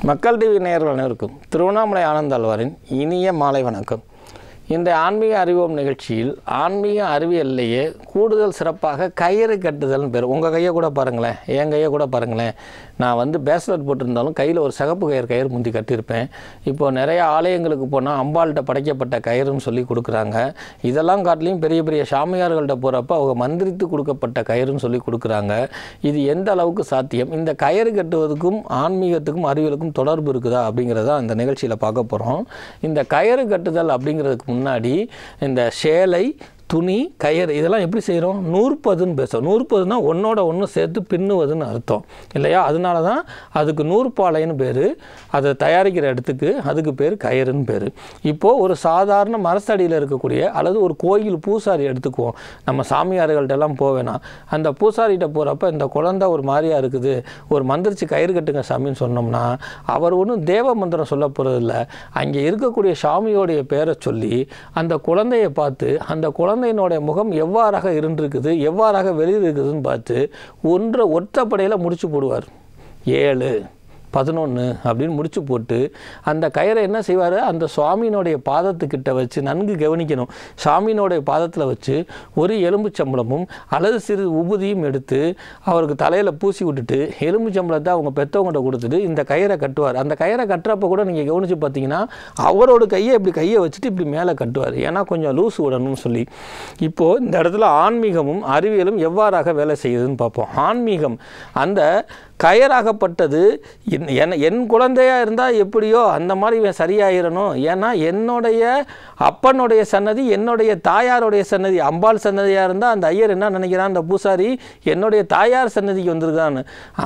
மக்கள் டிவி நேயர்கள் அனைவருக்கும் திருவண்ணாமலை ஆனந்தாழ்வாரின் இனிய மாலை வணக்கம். இந்த ஆன்மீக அறிவோம் நிகழ்ச்சியில் ஆன்மீக அறிவியல்லையே கூடுதல் சிறப்பாக கயிறு கட்டுதல்னு பேர். உங்கள் கையை கூட பாருங்களேன், என் கையை கூட பாருங்களேன். நான் பேஸ்லெட் போட்டிருந்தாலும் கையில் ஒரு சிகப்பு கயிறு முந்தி கட்டியிருப்பேன். இப்போது நிறைய ஆலயங்களுக்கு போனால் அம்பாள்கிட்ட படைக்கப்பட்ட கயிறுன்னு சொல்லி கொடுக்குறாங்க. இதெல்லாம் காட்டிலையும் பெரிய பெரிய சாமியார்கள்ட்ட போகிறப்ப அவங்க மந்திரித்து கொடுக்கப்பட்ட கயிறுன்னு சொல்லி கொடுக்குறாங்க. இது எந்த அளவுக்கு சாத்தியம்? இந்த கயிறு கட்டுவதுக்கும் ஆன்மீகத்துக்கும் அறிவியலுக்கும் தொடர்பு இருக்குதா அப்படிங்கிறத இந்த நிகழ்ச்சியில் பார்க்க போகிறோம். இந்த கயிறு கட்டுதல் அப்படிங்கிறதுக்கு முன்னாடி இந்த சேலை, துணி, கயிறு இதெல்லாம் எப்படி செய்கிறோம்? நூற்பதுன்னு பேசுகிறோம். நூற்பதுனா ஒன்றோட ஒன்று சேர்த்து பின்னுவதுன்னு அர்த்தம் இல்லையா? அதனால தான் அதுக்கு நூற்பாலைன்னு பேர். அதை தயாரிக்கிற இடத்துக்கு அதுக்கு பேர் கயிறுன்னு பேர். இப்போது ஒரு சாதாரண மரத்தடியில் இருக்கக்கூடிய அல்லது ஒரு கோயில் பூசாரி எடுத்துக்குவோம். நம்ம சாமியார்கள்ட்டெல்லாம் போவேனா, அந்த பூசாரிகிட்ட போகிறப்ப இந்த குழந்தை ஒரு மாதிரியாக இருக்குது, ஒரு மந்திரிச்சு கயிறு கட்டுங்க சாமின்னு சொன்னோம்னா அவர் ஒன்றும் தேவ மந்திரம் சொல்ல போகிறதில்ல. அங்கே இருக்கக்கூடிய சாமியோடைய பேரை சொல்லி அந்த குழந்தையை பார்த்து அந்த குழந்தையினுடைய முகம் எவ்வாறாக இருந்திருக்குது, எவ்வாறாக வெளியில் இருக்குதுன்னு பார்த்து ஒற்றப்படையில் முடிச்சு போடுவார். 7, 11 அப்படின்னு முடிச்சு போட்டு அந்த கயிறை என்ன செய்வார்? அந்த சுவாமியினுடைய பாதத்துக்கிட்ட வச்சு, நன்கு கவனிக்கணும், சுவாமியினுடைய பாதத்தில் வச்சு ஒரு எலும்புச்சம்பளமும் அல்லது சிறு உபதியும் எடுத்து அவருக்கு தலையில் பூசி விட்டுட்டு எலும்புச்சம்பளத்தை அவங்க பெற்றவங்கள்ட்ட கொடுத்துட்டு இந்த கயிறை கட்டுவார். அந்த கயிறை கட்டுறப்ப கூட நீங்கள் கவனித்து பார்த்தீங்கன்னா அவரோட கையை வச்சுட்டு இப்படி மேலே கட்டுவார். ஏன்னா கொஞ்சம் லூஸ் விடணும்னு சொல்லி. இப்போது இந்த இடத்துல ஆன்மீகமும் அறிவியலும் எவ்வாறாக வேலை செய்யுதுன்னு பார்ப்போம். ஆன்மீகம் அந்த கயராகப்பட்டது என் குழந்தையாக இருந்தால் எப்படியோ அந்த மாதிரி இவன் சரியாயிடணும். ஏன்னா என்னுடைய அப்பனுடைய சன்னதி, என்னுடைய தாயாருடைய சன்னதி, அம்பாள் சன்னதியாக இருந்தால் அந்த ஐயர் என்ன நினைக்கிறான், அந்த பூசாரி என்னுடைய தாயார் சன்னதிக்கு வந்திருக்கான்னு.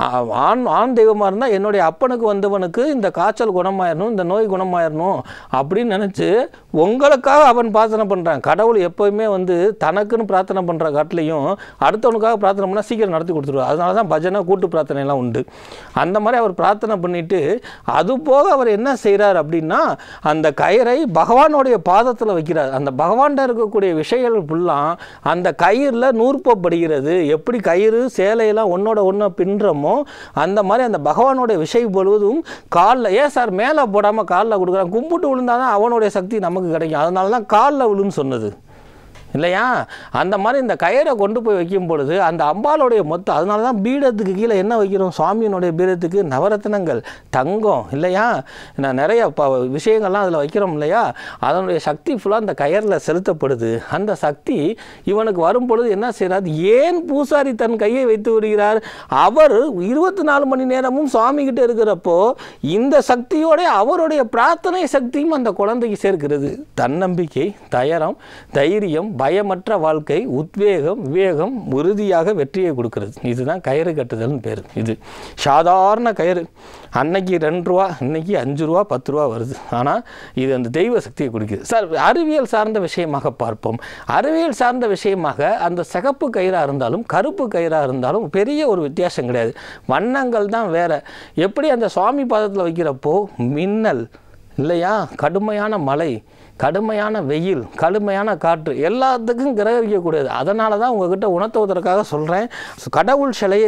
ஆண் தெய்வமாக இருந்தால் என்னுடைய அப்பனுக்கு வந்தவனுக்கு இந்த காய்ச்சல் குணமாயிடணும், இந்த நோய் குணமாயிடணும் அப்படின்னு நினச்சி உங்களுக்காக அவன் பிரார்த்தனை பண்ணுறான். கடவுள் எப்போயுமே தனக்குன்னு பிரார்த்தனை பண்ணுற காட்டிலையும் அடுத்தவனுக்காக பிரார்த்தனை பண்ணால் சீக்கிரம் நடத்தி கொடுத்துருவார். அதனால தான் பஜனை, கூட்டு பிரார்த்தனைலாம் உண்டு. அந்த மாதிரி அவர் பிரார்த்தனை பண்ணிட்டு அது போக அவர் என்ன செய்கிறார் அப்படின்னா அந்த கயிறை பகவானுடைய பாதத்தில் வைக்கிறார். அந்த பகவான்கிட்ட இருக்கக்கூடிய விஷயங்கள் ஃபுல்லாக அந்த கயிறில் நூற்பப்படுகிறது. எப்படி கயிறு சேலையெல்லாம் ஒன்றோட ஒன்று பின்றமோ அந்த மாதிரி அந்த பகவானுடைய விஷயம் பொழுதும் காலில், ஏன் சார் மேலே போடாமல் காலில் கொடுக்குறான்? கும்பிட்டு விழுந்தால் தான் அவனுடைய சக்தி நமக்கு கிடைக்கும். அதனால தான் காலில் விழுன்னு சொன்னது இல்லையா? அந்த மாதிரி இந்த கயிறை கொண்டு போய் வைக்கும் பொழுது அந்த அம்பாளுடைய மொத்தம், அதனால தான் பீடத்துக்கு கீழே என்ன வைக்கிறோம்? சுவாமியினுடைய பீடத்துக்கு நவரத்னங்கள், தங்கம் இல்லையா, நான் நிறைய விஷயங்கள்லாம் அதில் வைக்கிறோம் இல்லையா? அதனுடைய சக்தி ஃபுல்லாக அந்த கயிறில் செலுத்தப்படுது. அந்த சக்தி இவனுக்கு வரும் பொழுது என்ன செய்கிறார்? ஏன் பூசாரி தன் கையை வைத்து விடுகிறார்? அவர் 24 மணி நேரமும் சுவாமிகிட்ட இருக்கிறப்போ இந்த சக்தியோட அவருடைய பிரார்த்தனை சக்தியும் அந்த குழந்தைக்கு சேர்க்கிறது. தன்னம்பிக்கை, தயரம், தைரியம், பயமற்ற வாழ்க்கை, உத்வேகம், விவேகம், உறுதியாக வெற்றியை கொடுக்கிறது. இதுதான் கயிறு கட்டுதல்னு பேர். இது சாதாரண கயிறு. அன்னைக்கு 2 ரூபா, இன்னைக்கு 5 ரூபா, 10 ரூபா வருது. ஆனால் இது அந்த தெய்வ சக்தியை கொடுக்குது. சார், அறிவியல் சார்ந்த விஷயமாக பார்ப்போம். அறிவியல் சார்ந்த விஷயமாக அந்த சிகப்பு கயிறாக இருந்தாலும் கருப்பு கயிறாக இருந்தாலும் பெரிய ஒரு வித்தியாசம் கிடையாது. வண்ணங்கள் தான் வேறு. எப்படி அந்த சுவாமி பாதத்தில் வைக்கிறப்போ மின்னல் இல்லையா, கடுமையான மழை, கடுமையான வெயில், கடுமையான காற்று எல்லாத்துக்கும் கிரகரிக்கக்கூடியது. அதனால தான் உங்ககிட்ட உணர்த்துவதற்காக சொல்கிறேன். கடவுள் சிலையை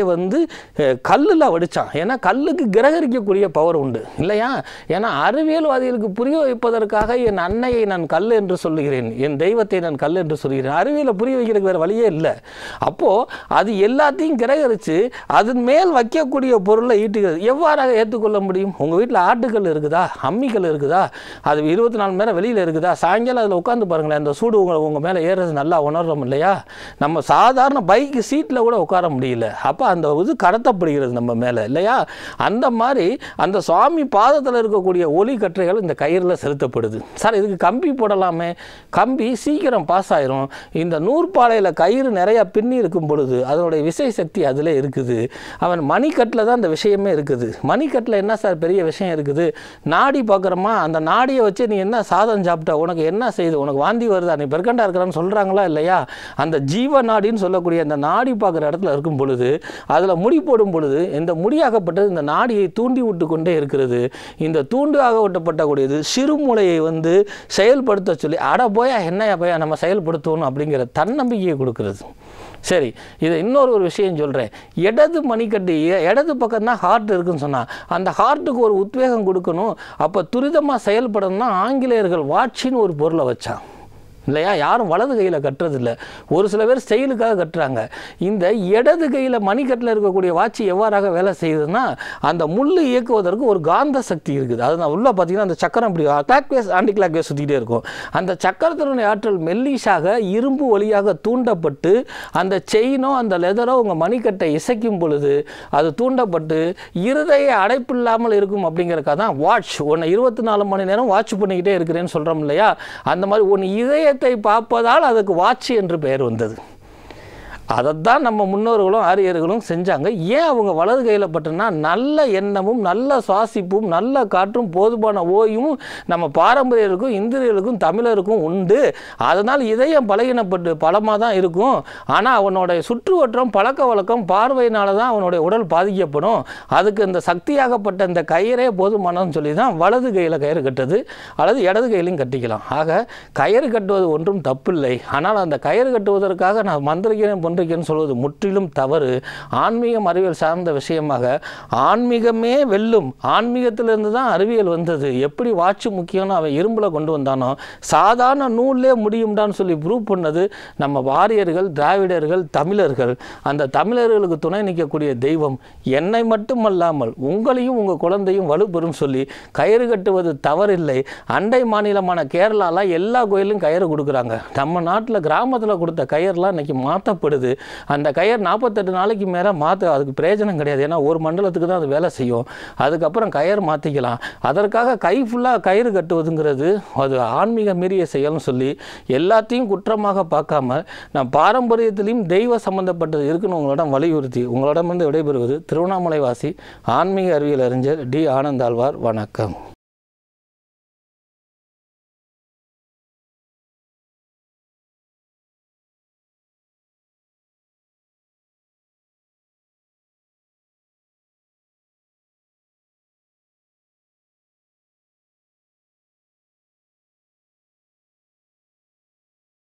கல்லில் வடித்தான். ஏன்னா கல்லுக்கு கிரகரிக்கக்கூடிய பவர் உண்டு இல்லையா? ஏன்னா அறிவியல்வாதிகளுக்கு புரிய வைப்பதற்காக என் அன்னையை நான் கல் என்று சொல்லுகிறேன், என் தெய்வத்தை நான் கல் என்று சொல்கிறேன். அறிவியலை புரிய வைக்கிறதுக்கு வேறு வழியே இல்லை. அப்போது அது எல்லாத்தையும் கிரகரித்து அதன் மேல் வைக்கக்கூடிய பொருளை ஈட்டுகிறது. எவ்வாறாக ஏற்றுக்கொள்ள முடியும்? உங்கள் வீட்டில் ஆட்டுக்கல் இருக்குதா, அம்மிக்கல் இருக்குதா, அது 24 மணி நேரம் வெளியில் இருக்குது. சாயங்காலம் அதில் உட்காந்து பாருங்களேன், அந்த சூடு உங்கள் மேலே ஏறது நல்லா உணர்றோம் இல்லையா? நம்ம சாதாரண பைக்கு சீட்டில் கூட உட்கார முடியல. அப்போ அந்த கடத்தப்படுகிறது நம்ம மேலே இல்லையா? அந்த மாதிரி அந்த சுவாமி பாதத்தில் இருக்கக்கூடிய ஒளி கற்றைகள் இந்த கயிறில் செலுத்தப்படுது. சார், இதுக்கு கம்பி போடலாமே. கம்பி சீக்கிரம் பாஸ் ஆயிரும். இந்த நூற்பாலையில் கயிறு நிறையா பின்னி இருக்கும் பொழுது அதனுடைய விசை சக்தி அதில் இருக்குது. அவன் மணிக்கட்டில் தான் அந்த விஷயமே இருக்குது. மணிக்கட்டில் என்ன சார் பெரிய விஷயம் இருக்குது? நாடி பார்க்குறோமா, அந்த நாடியை வச்சு நீ என்ன சாதம் சாப்பிட்ட, உனக்கு என்ன செய்யுது, உனக்கு வாந்தி வருதா, நீ பெருக்கண்டா இருக்கிறான்னு சொல்கிறாங்களா இல்லையா? அந்த ஜீவ நாடின்னு சொல்லக்கூடிய அந்த நாடி பார்க்குற இடத்துல இருக்கும் பொழுது அதில் முடி போடும் பொழுது இந்த முடியாகப்பட்டது இந்த நாடியை தூண்டி விட்டு கொண்டே இருக்கிறது. இந்த தூண்டு ஆகப்பட்டக்கூடியது சிறுமூளையை செயல்படுத்த சொல்லி, அட போயா என்னையா போயா நம்ம செயல்படுத்தணும் அப்படிங்கிற தன்னம்பிக்கையை கொடுக்கிறது. சரி, இதை இன்னொரு விஷயம் சொல்கிறேன். இடது மணிக்கட்டு இடது பக்கம் தான் ஹார்ட் இருக்குன்னு சொன்னால் அந்த ஹார்ட்டுக்கு ஒரு உத்வேகம் கொடுக்கணும். அப்போ துரிதமாக செயல்படணும்னா ஆங்கிலேயர்கள் வாட்சின்னு ஒரு பொருளை வச்சான் இல்லையா? யாரும் வலது கையில் கட்டுறதில்லை. ஒரு சில பேர் ஸ்டைலுக்காக கட்டுறாங்க. இந்த இடது கையில் மணிக்கட்டில் இருக்கக்கூடிய வாட்சி எவ்வாறாக வேலை செய்யுதுன்னா அந்த முள்ளு இயக்குவதற்கு ஒரு காந்த சக்தி இருக்குது. அது நான் உள்ளே பார்த்தீங்கன்னா அந்த சக்கரம் இப்படி clockwise anticlockwise சுற்றிக்கிட்டே இருக்கும். அந்த சக்கரத்தினுடைய ஆற்றல் மெல்லிஷாக இரும்பு வழியாக தூண்டப்பட்டு அந்த செயினோ அந்த லெதரோ உங்கள் மணிக்கட்டை இசைக்கும் பொழுது அது தூண்டப்பட்டு இருதய அடைப்பு இல்லாமல் இருக்கும். அப்படிங்கிறக்காக தான் வாட்ச் ஒன்று 24 மணி நேரம் வாட்ச் பண்ணிக்கிட்டே இருக்கிறேன்னு சொல்கிறோம் இல்லையா? அந்த மாதிரி ஒன்று இதய பார்ப்பதால் அதுக்கு வாட்ச் என்று பெயர் வந்தது. அதைத்தான் நம்ம முன்னோர்களும் ஆரியர்களும் செஞ்சாங்க. ஏன் அவங்க வலது கையில் பட்டுனா நல்ல எண்ணமும் நல்ல சுவாசிப்பும் நல்ல காற்றும் போதுமான ஓய்வும் நம்ம பாரம்பரியருக்கும் இந்திரியர்களுக்கும் தமிழருக்கும் உண்டு. அதனால் இதயம் பலகீனப்பட்டு பலமாக தான் இருக்கும். ஆனால் அவனுடைய சுற்றுவட்டம் பழக்க வழக்கம் பார்வையினால தான் அவனுடைய உடல் பாதிக்கப்படும். அதுக்கு இந்த சக்தியாகப்பட்ட இந்த கயிறே போதுமானன்னு சொல்லி தான் வலது கையில் கயிறு கட்டுறது அல்லது இடது கையிலையும் கட்டிக்கலாம். ஆக கயிறு கட்டுவது ஒன்றும் தப்பில்லை. ஆனால் அந்த கயிறு கட்டுவதற்காக நான் மந்திரிக்கிறேன் சொல்வது முற்றிலும் தவறு. ஆன்மீகம் அறிவியல் சார்ந்த விஷயமாக ஆன்மீகமே வெல்லும். ஆன்மீகத்திலிருந்து தான் அறிவியல் வந்தது. எப்படி வாட்ச் முக்கியம்னு அவன் இரும்புல கொண்டு வந்தானோ சாதாரண நூல்லே முடியும்டான்னு சொல்லி ப்ரூவ் பண்ணது நம்ம வாரியர்கள், திராவிடர்கள், தமிழர்கள். அந்த தமிழர்களுக்கு துணை நிற்கக்கூடிய தெய்வம் என்னை மட்டுமல்லாமல் உங்களையும் உங்கள் குழந்தையும் வலுப்பெறும் சொல்லி கயிறு கட்டுவது தவறில்லை. அண்டை மாநிலமான கேரளாவில் எல்லா கோயிலும் கயிறு கொடுக்குறாங்க. நம்ம நாட்டில் கிராமத்தில் கொடுத்த கயிறுலாம் இன்னைக்கு மாற்றப்படுது. அந்த கயிறு 48 நாளைக்கு மேலே அதுக்கு பிரயோஜனம் கிடையாது. ஏன்னா ஒரு மண்டலத்துக்கு தான் அது வேலை செய்யும். அதுக்கப்புறம் கயிறு மாற்றிக்கலாம். அதற்காக கை ஃபுல்லாக கயிறு கட்டுவதுங்கிறது அது ஆன்மீக மீறிய செயல்னு சொல்லி எல்லாத்தையும் குற்றமாக பார்க்காம நான் பாரம்பரியத்திலையும் தெய்வ சம்பந்தப்பட்டது இருக்குன்னு உங்களிடம் வலியுறுத்தி உங்களிடமிருந்து விடைபெறுவது திருவண்ணாமலை வாசி ஆன்மீக அறிவியல் அறிஞர் டி. ஆனந்தாழ்வார். வணக்கம்.